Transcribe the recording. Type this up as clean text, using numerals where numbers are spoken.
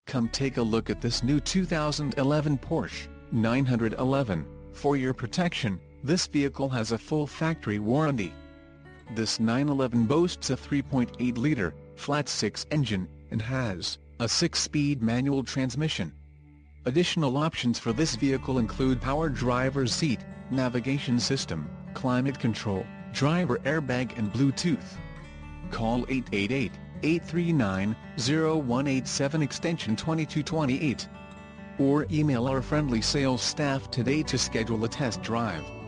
Come take a look at this new 2011 Porsche 911. For your protection, this vehicle has a full factory warranty. This 911 boasts a 3.8-liter, flat-six engine, and has a 6-speed manual transmission. Additional options for this vehicle include power driver's seat, navigation system, climate control, driver airbag and Bluetooth. Call 888-839-0187 extension 2228. Or email our friendly sales staff today to schedule a test drive.